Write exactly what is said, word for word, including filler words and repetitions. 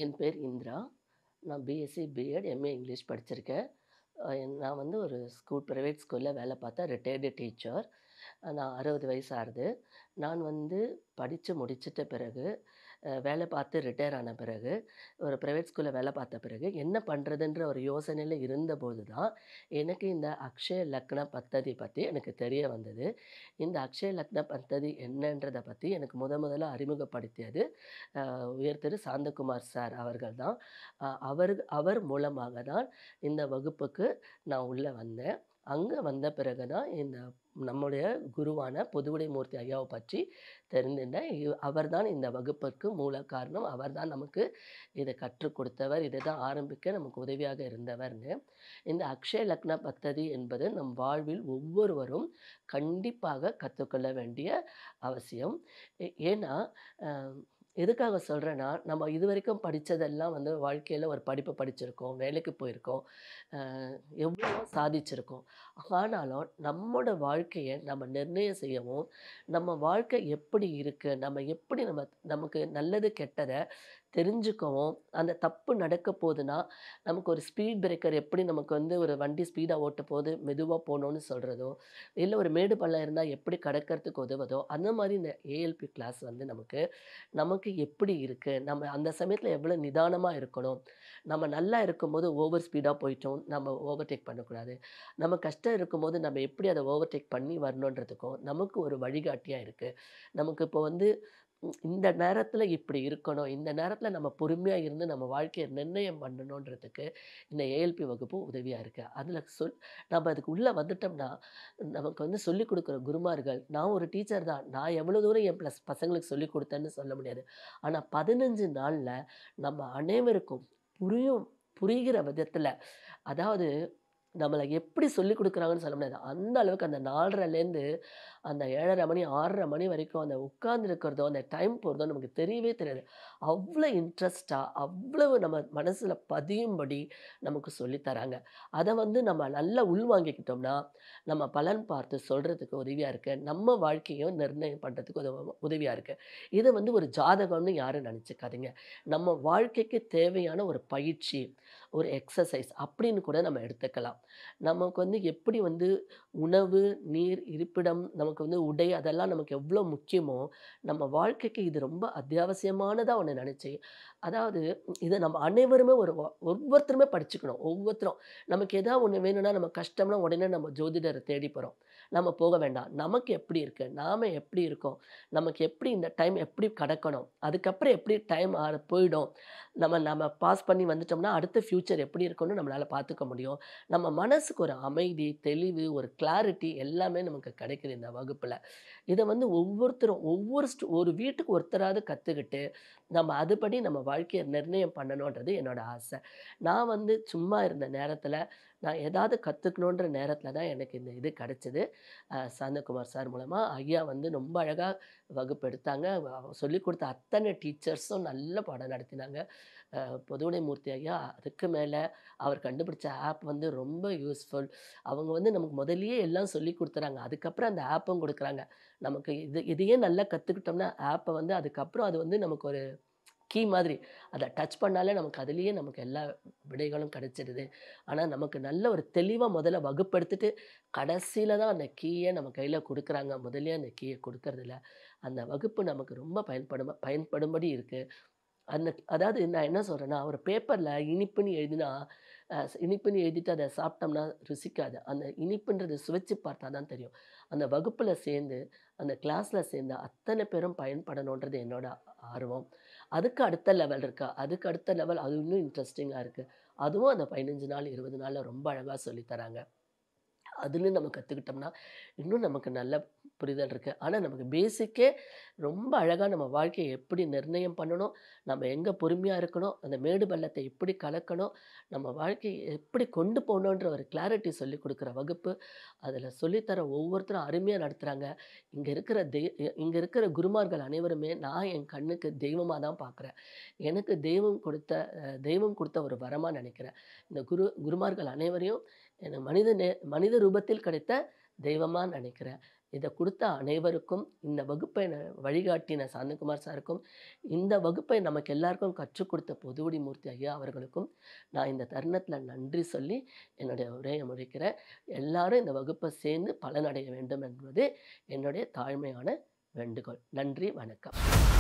என் பேர் இந்திரா. நான் BSc, BEd, MA English படிச்சிருக்கேன். அ நான் வந்து ஒரு ஸ்கூல் பிரைவேட் ஸ்கூல்ல வேலை பார்த்தேன். Retired teacher. நான் அறுபது வயசு ஆகுது. நான் வந்து படிச்சு முடிச்சிட்ட பிறகு, அ வேலை பார்த்து ரிட்டயர் ஆன பிறகு, ஒரு பிரைவேட் ஸ்கூல்ல வேலை பார்த்த பிறகு, என்ன பண்றதுன்ற ஒரு யோசனையில இருந்தபோது தான், எனக்கு இந்த அக்ஷய லக்ன பத்ததி பத்தி எனக்கு தெரிய வந்தது. இந்த அக்ஷய லக்ன பத்ததி என்னன்றத பத்தி எனக்கு முத முதல்ல அறிமுகப்படுத்தியது, அ உயர் திரு சாந்தகுமார் சார் அவர்கள் தான். அ அவர் அவர் மூலமாக தான் இந்த வகுப்புக்கு நான் உள்ள வந்தேன். அங்க வந்த பிறகு தான் இந்த நம்முடைய குருவான பொதுவுடை மூர்த்தி ஐயாவ பற்றி தெரிந்துண்டேன். இ அவர்தான் இந்த வகுப்பிற்கு மூல காரணம். அவர்தான் நமக்கு இத கற்றுக் கொடுத்தவர். இத தான் ஆரம்பிக்க நமக்கு உதவியாக இருந்தவர்ன்னு. இந்த அக்ஷய லக்ன பத்ததி என்பது நம் வாழ்வில் ஒவ்வொருவரும் கண்டிப்பாக கத்துக்கொள்ள வேண்டிய அவசியம். எ ஏன்னா, அ எதுக்காக சொல்றேன்னா, நம்ம இதுவரைக்கும் படிச்சதெல்லாம் வந்து வாழ்க்கையில ஒரு படிப்பு படிச்சிருக்கோம், வேலைக்கு போயிருக்கோம், அ எவ்வளவோ சாதிச்சிருக்கோம். ஆனாலும் நம்மோட வாழ்க்கைய நம்ம நிர்ணயம் செய்யவும், நம்ம வாழ்க்கை எப்படி இருக்கு? நம்ம எப்படி நம்ம நமக்கு நல்லது, கெட்டத தெரிஞ்சுக்கவும், அந்த தப்பு நடக்க போதுன்னா, நமக்கு ஒரு ஸ்பீட் பிரேக்கர் எப்படி நமக்கு வந்து ஒரு வண்டி ஸ்பீடா ஓட்டும்போது மெதுவா போணும்னு சொல்றதோ, இல்ல ஒரு மேடு பள்ளம் இருந்தா எப்படி கடக்கிறதுக்கு உதவுதோ, அந்த மாரி இந்த ஏஎல்பி கிளாஸ் வந்து நமக்கு, நமக்கு எப்படி இருக்கு? நம்ம அந்த சமயத்துல எவ்வளோ நிதானமா இருக்கணும்? நம்ம நல்லா இருக்கும்போது ஓவர் ஸ்பீடா போயிட்டோம், நம்ம ஓவர்டேக் பண்ணக்கூடாது. நம்ம கஷ்டம் இருக்கும்போது நம்ம எப்படி அத ஓவர்டேக் பண்ணி வரணுன்றதுக்கும், நமக்கு ஒரு வழிகாட்டியா இருக்கு. நமக்கு இப்போ வந்து ம் இந்த நேரத்துல இப்படி இருக்கணும். இந்த நேரத்துல நம்ம பொறுமையா இருந்து நம்ம வாழ்க்கைய நிர்ணயம் பண்ணணுன்றதுக்கு, இந்த ஏஎல்பி வகுப்பு உதவியா இருக்கு. அதுல சொல் நம்ம அதுக்கு உள்ள வந்துட்டோம்னா, நமக்கு வந்து சொல்லிக் குடுக்குற குருமார்கள் நான் ஒரு டீச்சர் தான். நான் எவ்வளோ தூரம் என் பிளஸ் பசங்களுக்கு சொல்லிக் குடுத்தேன்னு சொல்ல முடியாது. ஆனா பதினைந்து நாள்ல நம்ம அனைவருக்கும் புரியும் புரிகிற விதத்துல, அதாவது நம்மள எப்படி சொல்லிக் குடுக்குறாங்கன்னு சொல்ல முடியாது. அந்த அளவுக்கு அந்த 4:30லேருந்து அந்த ஏழரை மணி, ஆறரை மணி வரைக்கும் அந்த உட்கார்ந்திருக்கிறதோ, அந்த டைம் போறதோ நமக்கு தெரியவே தெரியாது. அவ்ளோ இன்ட்ரெஸ்ட்டா, அவ்வளவு நம்ம மனசுல பதியும்படி நமக்கு சொல்லி தராங்க. அத வந்து நம்ம நல்லா உள்வாங்கிக்கிட்டோம்னா, நம்ம பலன் பார்த்து சொல்றதுக்கு உதவியா இருக்கு. நம்ம வாழ்க்கையும் நிர்ணயம் பண்றதுக்கு உதவ உதவியா இருக்கு. இத வந்து ஒரு ஜாதகம்னு யாரும் நெனச்சுக்காதீங்க. நம்ம வாழ்க்கைக்கு தேவையான ஒரு பயிற்சி, ஒரு எக்ஸர்சைஸ் அப்படின்னு கூட நம்ம எடுத்துக்கலாம். நமக்கு வந்து எப்படி வந்து உணவு, நீர், இருப்பிடம், நமக்கு வந்து உடை அதெல்லாம் நமக்கு எவ்வளோ முக்கியமோ, நம்ம வாழ்க்கைக்கு இது ரொம்ப அத்தியாவசியமானதா ஒண்ணு நெனச்சு, அதாவது இத நம்ம அனைவருமே ஒரு வ ஒவ்வொருத்தருமே படிச்சுக்கணும். ஒவ்வொருத்தரும் நமக்கு ஏதா ஒண்ணு வேணும்னா, நம்ம கஷ்டம்னா உடனே நம்ம ஜோதிடர தேடி போறோம். நம்ம போக வேண்டாம். நமக்கு எப்படி இருக்கு? நாம எப்படி இருக்கோம்? நமக்கு எப்படி இந்த டைம் எப்படி கடக்கணும்? அதுக்கப்புறம் எப்படி டைம் ஆற போயிடும். நம்ம நம்ம பாஸ் பண்ணி வந்துட்டோம்னா, அடுத்த ஃபியூச்சர் எப்படி இருக்கும்னு நம்மளால பார்த்துக்க முடியும். நம்ம மனசுக்கு ஒரு அமைதி, தெளிவு, ஒரு கிளாரிட்டி எல்லாமே நமக்கு கிடைக்குது இந்த வகுப்புல. இத வந்து ஒவ்வொருத்தரும் ஒவ்வொரு ஸ்டு ஒரு வீட்டுக்கு ஒருத்தராவது கத்துக்கிட்டு, நம்ம அதுபடி நம்ம வாழ்க்கைய நிர்ணயம் பண்ணணுன்றது என்னோட ஆசை. நான் வந்து சும்மா இருந்த நேரத்தில, நான் ஏதாவது கத்துக்கணுன்ற நேரத்தில தான் எனக்கு இந்த இது கிடைச்சது. அ சாந்தகுமார் சார் மூலமா ஐயா வந்து ரொம்ப அழகா வகுப்பு எடுத்தாங்க. வ சொல்லிக் குடுத்த அத்தன டீச்சர்ஸும் நல்ல பாடம் நடத்தினாங்க. அ பொதுவுடை மூர்த்தி ஐயா அதுக்கு மேல அவர் கண்டுபிடிச்ச ஆப் வந்து ரொம்ப யூஸ்ஃபுல். அவங்க வந்து நமக்கு முதல்லயே எல்லாம் சொல்லிக் குடுத்துறாங்க. அதுக்கப்புறம் அந்த ஆப்பும் குடுக்குறாங்க. நமக்கு இது இதையே நல்லா கத்துக்கிட்டோம்னா, ஆப்ப வந்து அதுக்கப்புறம் அது வந்து நமக்கு ஒரு கீ மாதிரி. அத டச் பண்ணாலே நமக்கு அதிலேயே நமக்கு எல்லா விடைகளும் கிடைச்சிடுது. ஆனா, நமக்கு நல்ல ஒரு தெளிவா முதல்ல வகுப்பெடுத்துட்டு, கடைசில தான் அந்த கீய நம்ம கையில குடுக்குறாங்க. முதல்லயே அந்த கீய குடுக்கறதில்ல. அந்த வகுப்பு நமக்கு ரொம்ப பயன்படும் பயன்படும்படி இருக்கு. அந்த அதாவது நான் என்ன சொல்றேன்னா, ஒரு பேப்பர்ல இனிப்புன்னு எழுதினா, அ இனிப்புன்னு எழுதிட்டு அத சாப்பிட்டோம்னா ருசிக்காது. அந்த இனிப்புன்றது சுவைச்சு பார்த்தா தான் தெரியும். அந்த வகுப்புல சேர்ந்து, அந்த கிளாஸ்ல சேர்ந்த அத்தன பேரும் பயன்படணுன்றது என்னோட ஆர்வம். அதுக்கு அடுத்த லெவல் இருக்கு. அதுக்கு அடுத்த லெவல் அது இன்னும் இன்ட்ரஸ்டிங்கா இருக்கு. அதுவும் அந்த பதினைந்து நாள், இருபது நாள்ல ரொம்ப அழகா சொல்லி தராங்க. அதுலயும் நம்ம கத்துக்கிட்டோம்னா, இன்னும் நமக்கு நல்ல புரிதல் இருக்கு. ஆனா நமக்கு பேசிக்கே ரொம்ப அழகா நம்ம வாழ்க்கைய எப்படி நிர்ணயம் பண்ணணும், நம்ம எங்க பொறுமையா இருக்கணும், அந்த மேடு பள்ளத்த எப்படி கடக்கணும், நம்ம வாழ்க்கைய எப்படி கொண்டு போணுன்ற ஒரு கிளாரிட்டி சொல்லிக் குடுக்குற வகுப்பு. அதுல சொல்லித்தர ஒவ்வொருத்தரும் அருமையா நடத்துறாங்க. இங்க இருக்கிற தெய் இ இங்க இருக்கிற குருமார்கள் அனைவருமே நான் என் கண்ணுக்கு தெய்வமா தான் பார்க்குறேன். எனக்கு தெய்வம் கொடுத்த அ தெய்வம் குடுத்த ஒரு வரமா நெனைக்கிறேன். இந்த குரு குருமார்கள் அனைவரையும் எனக்கு மனித நே மனித ரூபத்தில் கிடைத்த தெய்வமா நினைக்கிறேன். இத குடுத்த அனைவருக்கும், இந்த வகுப்பை ந வழிகாட்டின சாந்தகுமார் சாருக்கும், இந்த வகுப்பை நமக்கு எல்லாருக்கும் கற்றுக் கொடுத்த பொதுவுடி மூர்த்தி ஐயா அவர்களுக்கும், நான் இந்த தருணத்தில நன்றி சொல்லி என்னுடைய உரைய முடிக்கிறேன். எல்லாரும் இந்த வகுப்ப சேர்ந்து பலனடைய வேண்டும் என்பது என்னுடைய தாழ்மையான வேண்டுகோள். நன்றி, வணக்கம்.